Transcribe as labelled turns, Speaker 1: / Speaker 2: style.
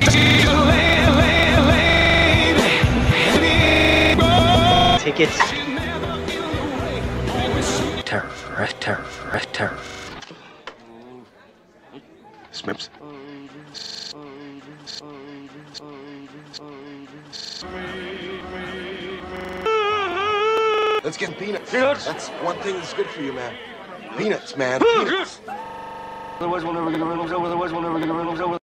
Speaker 1: Tickets. Terror.
Speaker 2: Smips. Let's get peanuts.
Speaker 3: Peanuts?
Speaker 2: That's one thing that's good for you, man. Peanuts, man. Peanuts.
Speaker 3: Otherwise, we'll never get a rental.